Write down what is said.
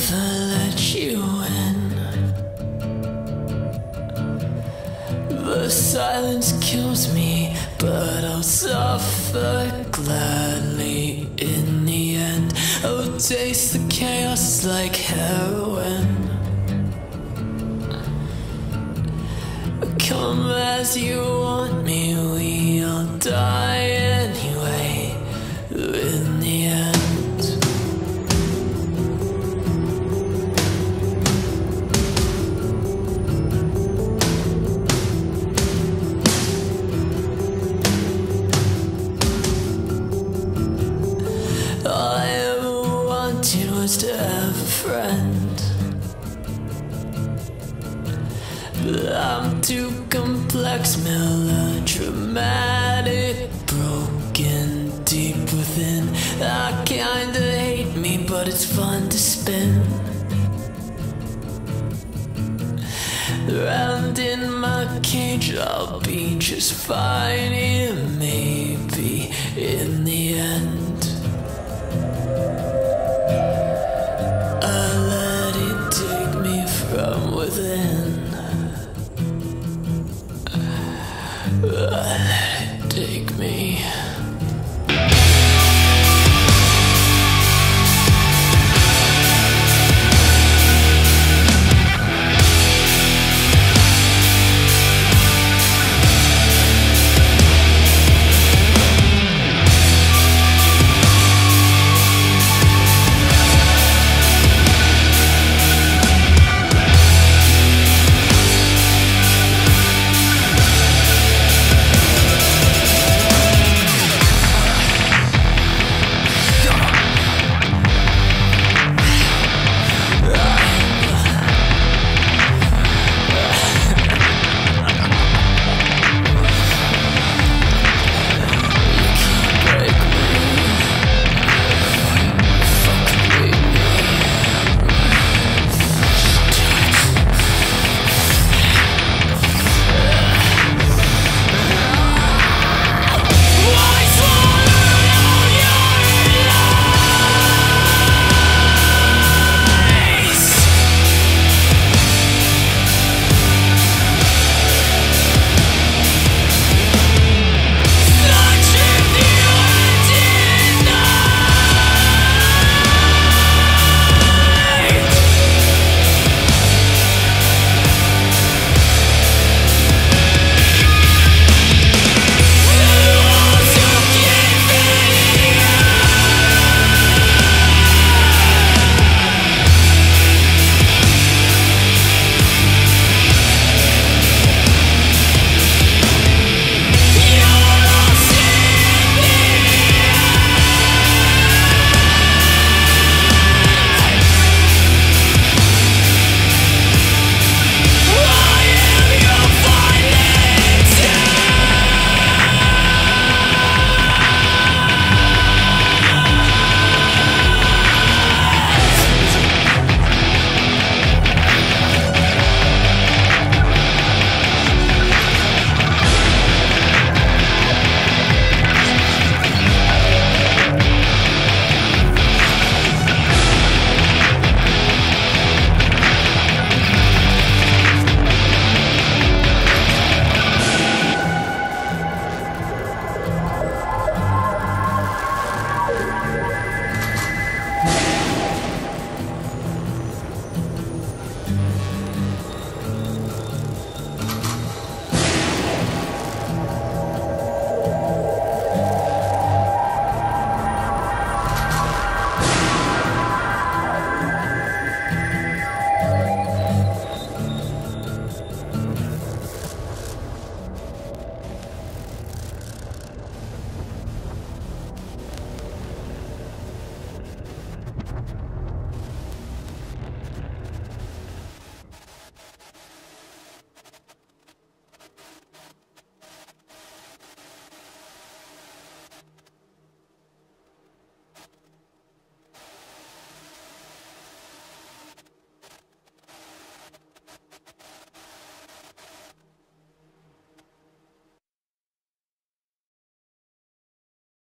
never let you in. The silence kills me, but I'll suffer gladly in the end. I'll taste the chaos like heroin. Come as you want me, we all die anyway, in the end. All I ever wanted was to have a friend, but I'm too complex, melodramatic, broken deep within. I kinda hate me, but it's fun to spin round in my cage. I'll be just fine, yeah, maybe in